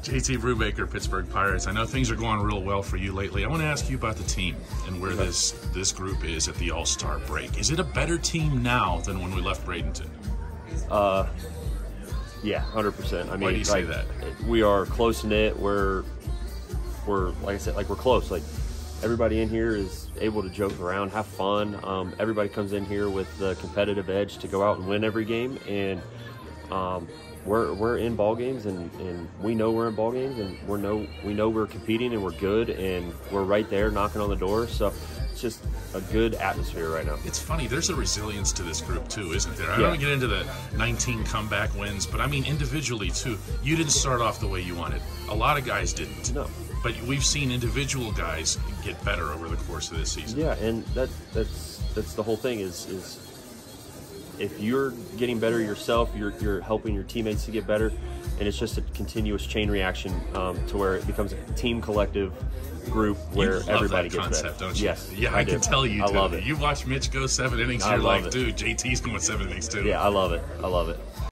JT Brubaker, Pittsburgh Pirates. I know things are going real well for you lately. I want to ask you about the team and where this group is at the All-Star break. Is it a better team now than when we left Bradenton? Yeah, 100%. I mean, why do you say that? We are close knit. We're like I said, we're close. Like, everybody in here is able to joke around, have fun. Everybody comes in here with the competitive edge to go out and win every game, and we're in ball games, and we know we're in ball games, and we know we're competing, and we're good, and we're right there knocking on the door. So it's just a good atmosphere right now. It's funny, there's a resilience to this group too, isn't there? I Yeah. don't get into the 19 comeback wins, but I mean individually too. You didn't start off the way you wanted. A lot of guys didn't. No. But we've seen individual guys get better over the course of this season. Yeah, and that's the whole thing is if you're getting better yourself, you're helping your teammates to get better, and it's just a continuous chain reaction to where it becomes a team collective group where everybody gets concept, better. Don't you? Yes, Yeah, I can tell you. I love it. You watch Mitch go 7 innings, I you're love like, it. dude, JT's going 7 innings too. Yeah, I love it.